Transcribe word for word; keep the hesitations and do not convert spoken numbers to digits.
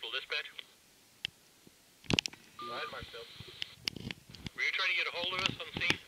Marshall, dispatch. Right, Marcel. Were you trying to get a hold of us on scene?